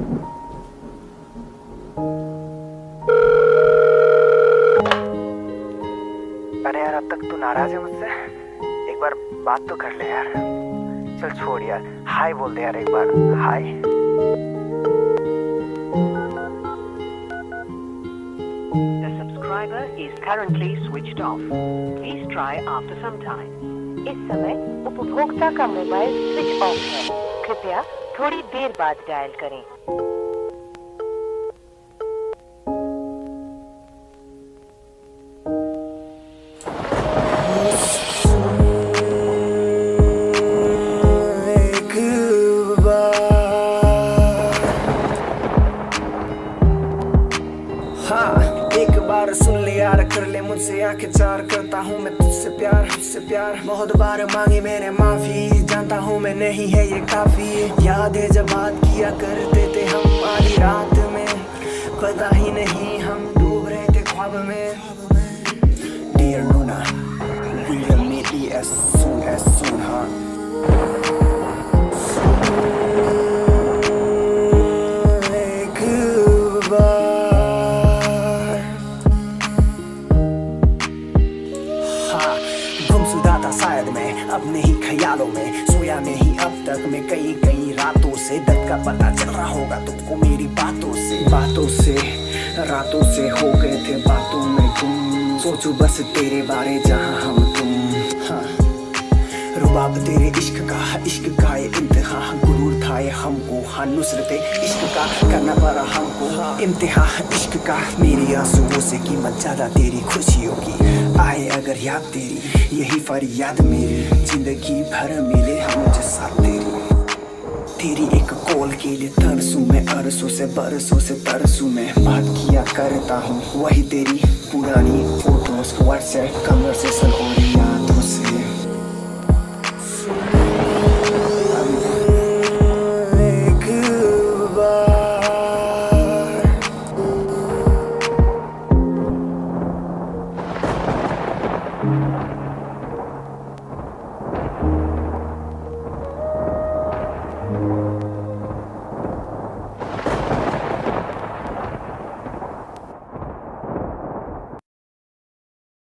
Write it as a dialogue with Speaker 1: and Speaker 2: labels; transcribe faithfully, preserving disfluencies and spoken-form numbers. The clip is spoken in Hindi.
Speaker 1: अरे यार, अब तक तू नाराज है मुझसे? एक बार बात तो कर ले यार। चल छोड़ यार, हाय बोल दे यार एक बार, हाय।
Speaker 2: The subscriber is currently switched off. Please try after some time. इस समय उपभोक्ता का मोबाइल स्विच ऑफ है। कृपया थोड़ी देर बाद डायल करें।
Speaker 3: हाँ, एक बार सुन ले यार, कर ले मुझसे आंखें चार। करता हूँ मैं तुझसे प्यार, तुझसे प्यार। बहुत बार मांगी मैंने माफी, जानता हूँ मैं नहीं है ये काफी। याद है जब बात किया करते थे हम आधी रात में, पता ही नहीं हम डूब रहे थे ख्वाब में। Dear Nuna, we will meet you as soon as soon, हाँ। गुमशुदा था शायद मैं अपने ही ख्यालों में, सोया नहीं अब तक मैं कई कई रातों से। दर्द का पता चल रहा होगा तुमको मेरी बातों से, बातों से रातों से हो गए थे बातों में तुम। सोचो बस तेरे बारे जहाँ हम तुम, हाँ। रुबाब तेरे इश्क का, इश्क का ये इंतहा। गुरूर था ये हमको, हाँ। नुसरते इश्क का करना पड़ा हमको, हाँ। इम्तिहा इश्क का। मेरी आंसुओं से कीमत ज्यादा तेरी खुशियों की। आए अगर याद तेरी, यही फरियाद मेरी। जिंदगी भर मिले हम मुझे साथ तेरी। तेरी एक कॉल के लिए तरसूं मैं, अरसों से बरसों से तरसूं मैं। बात किया करता हूँ वही तेरी पुरानी फोटोज, व्हाट्सएप कन्वर्सेशन और